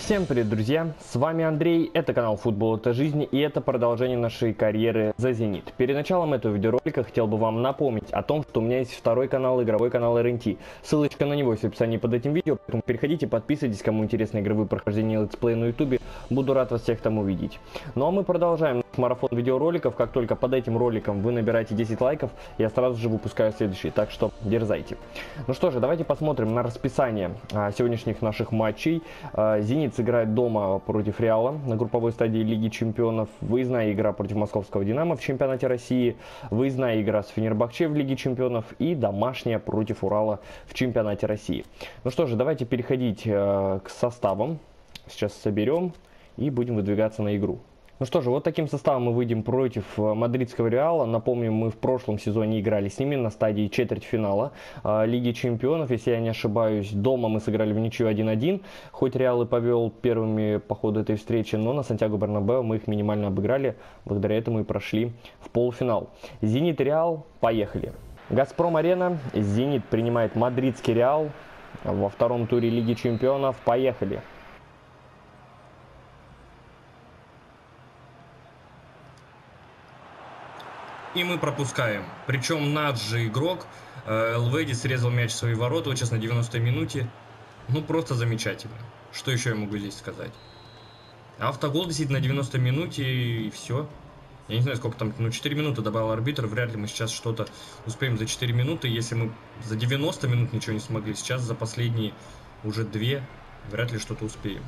Всем привет, друзья! С вами Андрей, это канал Футбол это жизнь, и это продолжение нашей карьеры за Зенит. Перед началом этого видеоролика хотел бы вам напомнить о том, что у меня есть второй канал, игровой канал РНТ. Ссылочка на него есть в описании под этим видео, поэтому переходите, подписывайтесь, кому интересны игровые прохождения летсплея на ютубе. Буду рад вас всех там увидеть. Ну а мы продолжаем наш марафон видеороликов. Как только под этим роликом вы набираете 10 лайков, я сразу же выпускаю следующий, так что дерзайте. Ну что же, давайте посмотрим на расписание сегодняшних наших матчей. Зенит сыграет дома против Реала на групповой стадии Лиги Чемпионов. Выездная игра против Московского Динамо в чемпионате России. Выездная игра с Фенербахче в Лиге Чемпионов. И домашняя против Урала в чемпионате России. Ну что же, давайте переходить к составам. Сейчас соберем и будем выдвигаться на игру. Ну что же, вот таким составом мы выйдем против мадридского Реала. Напомню, мы в прошлом сезоне играли с ними на стадии четвертьфинала Лиги Чемпионов. Если я не ошибаюсь, дома мы сыграли в ничью 1-1. Хоть Реал и повел первыми по ходу этой встречи, но на Сантьяго-Бернабеу мы их минимально обыграли. Благодаря этому и прошли в полуфинал. Зенит и Реал, поехали. Газпром-арена, Зенит принимает мадридский Реал во втором туре Лиги Чемпионов. Поехали. И мы пропускаем. Причем наш же игрок Элведи срезал мяч в свои ворота вот сейчас на 90-й минуте. Ну просто замечательно. Что еще я могу здесь сказать? Автогол действительно на 90-й минуте и все. Я не знаю, сколько там, 4 минуты добавил арбитр. Вряд ли мы сейчас что-то успеем за 4 минуты. Если мы за 90 минут ничего не смогли, сейчас за последние уже 2 вряд ли что-то успеем.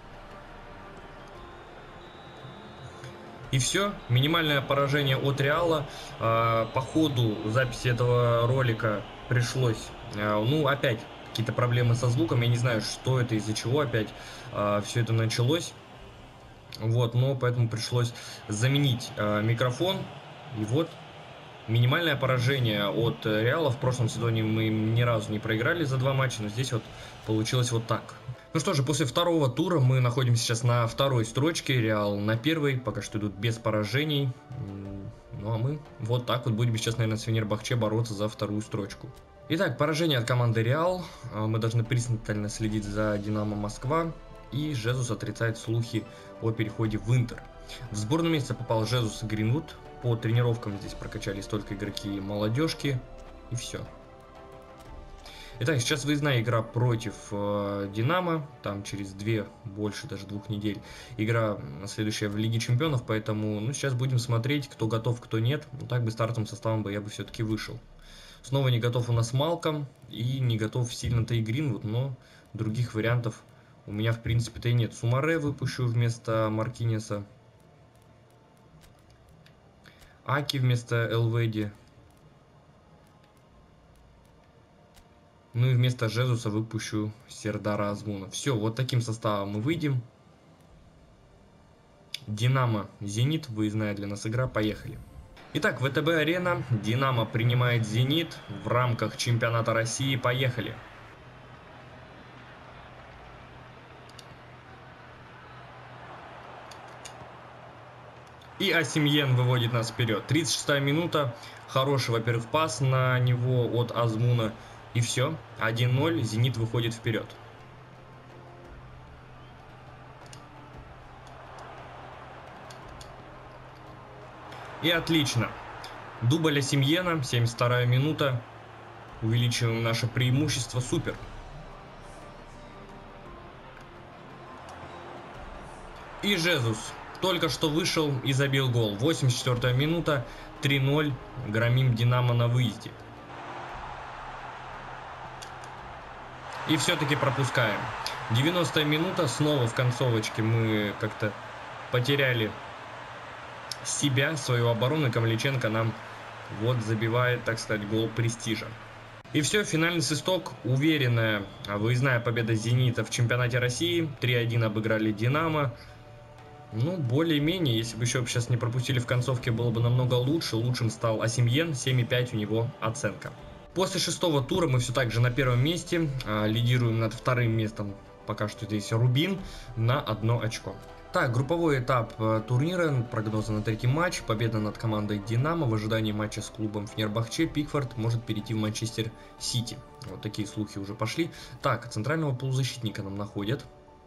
И все, минимальное поражение от Реала. По ходу записи этого ролика пришлось, опять какие-то проблемы со звуком. Я не знаю, что это, из-за чего опять все это началось. Вот, но поэтому пришлось заменить микрофон. И вот, минимальное поражение от Реала. В прошлом сезоне мы ни разу не проиграли за 2 матча, но здесь вот получилось вот так. Ну что же, после второго тура мы находимся сейчас на второй строчке, Реал на первой, пока что идут без поражений. Ну а мы вот так вот будем сейчас, наверное, с Фенербахче бороться за вторую строчку. Итак, поражение от команды Реал. Мы должны пристально следить за Динамо Москва. И Жезус отрицает слухи о переходе в Интер. В сборную месяца попал Жезус и Гринвуд. По тренировкам здесь прокачались только игроки молодежки. И все. Итак, сейчас выездная игра против Динамо, там через 2, больше даже 2 недель, игра следующая в Лиге Чемпионов, поэтому сейчас будем смотреть, кто готов, кто нет. Так бы стартовым составом бы я бы все-таки вышел. Снова не готов у нас Малком и не готов сильно-то и Гринвуд, но других вариантов у меня в принципе-то и нет. Сумаре выпущу вместо Маркинеса, Аки вместо Элведи. Ну и вместо Жезуса выпущу Сердара Азмуна. Все, вот таким составом мы выйдем. Динамо, Зенит, выездная для нас игра, поехали. Итак, ВТБ-арена, Динамо принимает Зенит в рамках чемпионата России, поехали. И Осимьен выводит нас вперед. 36-я минута, хороший, во-первых, пас на него от Азмуна. И все, 1-0, Зенит выходит вперед. И отлично. Дубль Осимьена, 72-я минута. Увеличиваем наше преимущество, супер. И Жезус только что вышел и забил гол. 84-я минута, 3-0, громим Динамо на выезде. И все-таки пропускаем. 90-я минута, снова в концовочке мы как-то потеряли себя, свою оборону, и Камличенко нам вот забивает, так сказать, гол престижа. И все, финальный свисток, уверенная выездная победа Зенита в чемпионате России. 3-1 обыграли Динамо. Ну, более-менее, если бы еще сейчас не пропустили в концовке, было бы намного лучше. Лучшим стал Осимьен, 7,5 у него оценка. После 6-го тура мы все так же на первом месте, лидируем над вторым местом, пока что здесь Рубин, на 1 очко. Так, групповой этап турнира, прогнозы на 3-й матч, победа над командой Динамо, в ожидании матча с клубом Фенербахче, Пикфорд может перейти в Манчестер Сити. Вот такие слухи уже пошли. Так, центрального полузащитника нам находят.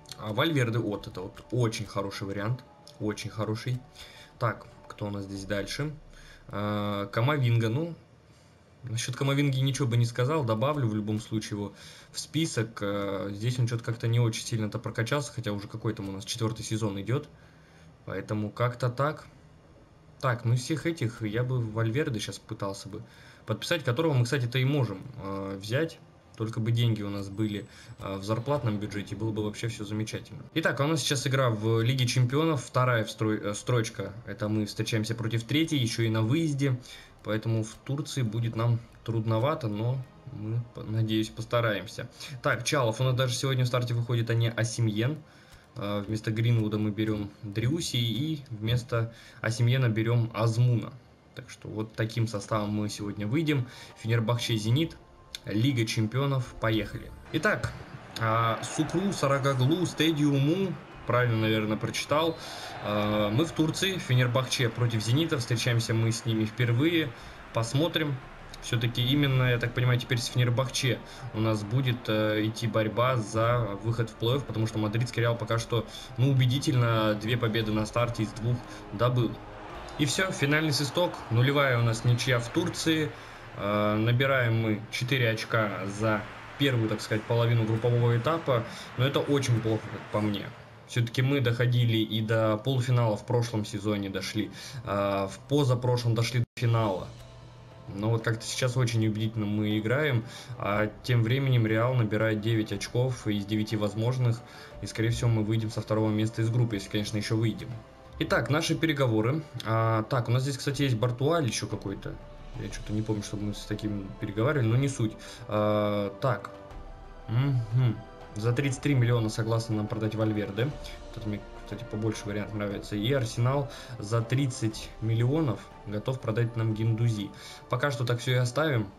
А Вальверде от, это вот очень хороший вариант. Очень хороший. Так, кто у нас здесь дальше? Камавинга, ну, насчет Камавинги ничего бы не сказал, добавлю в любом случае его в список. Здесь он что-то как-то не очень сильно-то прокачался, хотя уже какой там у нас 4-й сезон идет. Поэтому как-то так. Так, ну из всех этих я бы Вальверде сейчас пытался бы подписать, которого мы, кстати-то и можем взять. Только бы деньги у нас были в зарплатном бюджете, было бы вообще все замечательно. Итак, а у нас сейчас игра в Лиге Чемпионов, вторая строчка. Это мы встречаемся против третьей, еще и на выезде. Поэтому в Турции будет нам трудновато, но мы, надеюсь, постараемся. Так, Чалов у нас даже сегодня в старте выходит, а не Осимьен. Вместо Гринвуда мы берем Дрюси и вместо Осимьена берем Азмуна. Так что вот таким составом мы сегодня выйдем. Фенербахче, Зенит. Лига Чемпионов, поехали. Итак, Сукру, Сарагаглу, Стадиуму, правильно, наверное, прочитал. Мы в Турции, Фенербахче против Зенита, встречаемся мы с ними впервые, посмотрим. Все-таки именно, я так понимаю, теперь с Фенербахче у нас будет идти борьба за выход в плей-офф, потому что мадридский Реал пока что, ну, убедительно 2 победы на старте из 2 добыл. И все, финальный свисток, нулевая у нас ничья в Турции. Набираем мы 4 очка за первую, так сказать, половину группового этапа, но это очень плохо, как по мне. Все-таки мы доходили и до полуфинала в прошлом сезоне дошли, в позапрошлом дошли до финала. Но вот как-то сейчас очень неубедительно мы играем, а тем временем Реал набирает 9 очков из 9 возможных, и скорее всего мы выйдем со 2-го места из группы, если, конечно, еще выйдем. Итак, наши переговоры. Так, у нас здесь, кстати, есть Бартуаль еще какой-то. Я что-то не помню, чтобы мы с таким переговаривали, но не суть. Так. За 33 миллиона согласны нам продать Вальверде. Это мне, кстати, побольше вариант нравится. И Арсенал за 30 миллионов готов продать нам Гендузи. Пока что так все и оставим.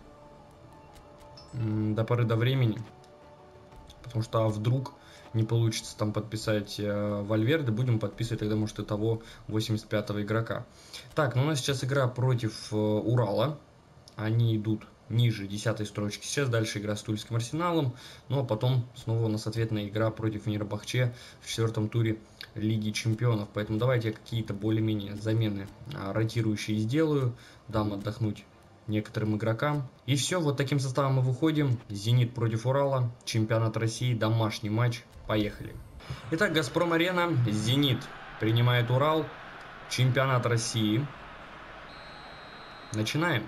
До поры до времени. Потому что вдруг не получится там подписать Вальверде, будем подписывать тогда, может, и того 85-го игрока. Так, ну у нас сейчас игра против Урала. Они идут ниже 10-й строчки. Сейчас дальше игра с Тульским Арсеналом. Ну а потом снова у нас ответная игра против Фенербахче в 4-м туре Лиги Чемпионов. Поэтому давайте я какие-то более-менее замены ротирующие сделаю. Дам отдохнуть некоторым игрокам. И все, вот таким составом мы выходим. Зенит против Урала, чемпионат России, домашний матч. Поехали. Итак, Газпром Арена, Зенит принимает Урал, чемпионат России. Начинаем.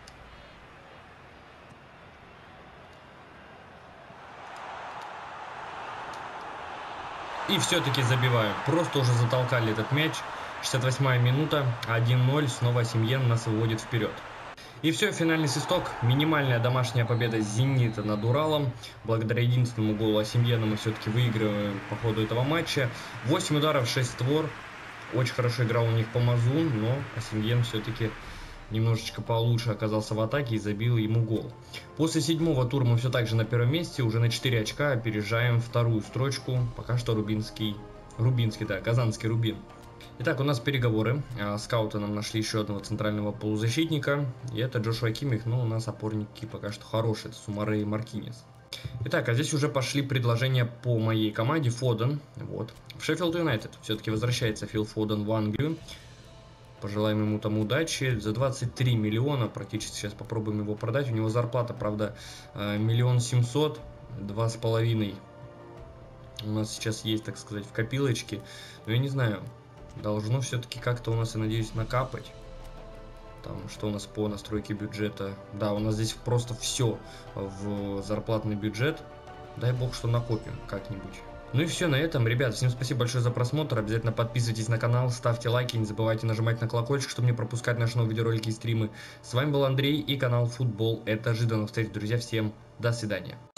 И все-таки забиваю. Просто уже затолкали этот мяч. 68-я минута, 1-0, снова Осимьен нас выводит вперед. И все, финальный свисток. Минимальная домашняя победа Зенита над Уралом. Благодаря единственному голу Осимьена мы все-таки выигрываем по ходу этого матча. 8 ударов, 6 створ. Очень хорошо играл у них Помазун, но Осимьен все-таки немножечко получше оказался в атаке и забил ему гол. После 7-го тура мы все так же на первом месте. Уже на 4 очка опережаем 2-ю строчку. Пока что Казанский Рубин. Итак, у нас переговоры. Скауты нам нашли еще одного центрального полузащитника. И это Джошуа Киммих, но у нас опорники пока что хорошие. Это Сумаре и Маркинес. Итак, а здесь уже пошли предложения по моей команде. Фоден. Вот. В Шеффилд Юнайтед все-таки возвращается Фил Фоден в Англию. Пожелаем ему там удачи. За 23 миллиона практически сейчас попробуем его продать. У него зарплата, правда, 1 700 000, 2,5 у нас сейчас есть, так сказать, в копилочке. Но я не знаю. Должно все-таки как-то у нас, я надеюсь, накапать. Там, что у нас по настройке бюджета. Да, у нас здесь просто все в зарплатный бюджет. Дай бог, что накопим как-нибудь. Ну и все на этом, ребят. Всем спасибо большое за просмотр. Обязательно подписывайтесь на канал, ставьте лайки. Не забывайте нажимать на колокольчик, чтобы не пропускать наши новые видеоролики и стримы. С вами был Андрей и канал Футбол. Это Жи. До новых встреч, друзья. Всем до свидания.